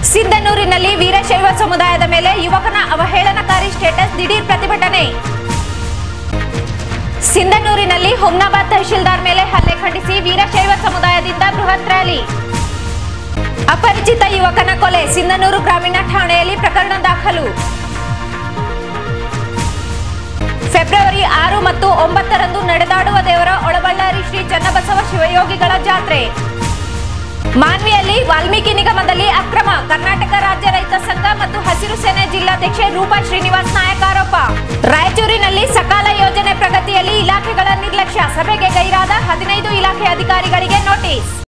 ಸಿಂಧನೂರಿನಲ್ಲಿ ವೀರಶೈವ ಸಮುದಾಯದ ಮೇಲೆ ಯುವಕನ ಅವಹೇಳನಕಾರಿ ಸ್ಟೇಟಸ್ ದಿಢೀರ್ ಪ್ರತಿಭಟನೆ. ಸಿಂಧನೂರಿನಲ್ಲಿ ಹುಮ್ನಾಬಾದ್ ತಹಶೀಲ್ದಾರ್ ಮೇಲೆ ಹಲ್ಲೆ ಖಂಡಿಸಿ ವೀರಶೈವ ಸಮುದಾಯದಿಂದ ಬೃಹತ್ ರ್ಯಾಲಿ. ಅಪರಿಚಿತ ಯುವಕನ ಕೊಲೆ, ಸಿಂಧನೂರು ಗ್ರಾಮೀಣ ಠಾಣೆಯಲ್ಲಿ ಪ್ರಕರಣ ದಾಖಲು. ಫೆಬ್ರವರಿ 6 ಮತ್ತು 9ರಂದು ನಡೆದಾಡುವ ದೇವರ ಒಳಬಳ್ಳಾರಿ ಶ್ರೀ ಚನ್ನಬಸವ ಶಿವಯೋಗಿಗಳ ಜಾತ್ರೆ. ಮಾನ್ವಿಯಲ್ಲಿ ವಾಲ್ಮೀಕಿ ನಿಗಮದಲ್ಲಿ ಅಕ್ರಮ, ಕರ್ನಾಟಕ ರಾಜ್ಯ ರೈತ ಸಂಘ ಮತ್ತು ಹಸಿರು ಸೇನೆ ಜಿಲ್ಲಾಧ್ಯಕ್ಷೆ ರೂಪಾ ಶ್ರೀನಿವಾಸ್ ನಾಯಕ್ ಆರೋಪ. ರಾಯಚೂರಿನಲ್ಲಿ ಸಕಾಲ ಯೋಜನೆ ಪ್ರಗತಿಯಲ್ಲಿ ಇಲಾಖೆಗಳ ನಿರ್ಲಕ್ಷ್ಯ, ಸಭೆಗೆ ಗೈರಾದ 15 ಇಲಾಖೆ ಅಧಿಕಾರಿಗಳಿಗೆ ನೋಟಿಸ್.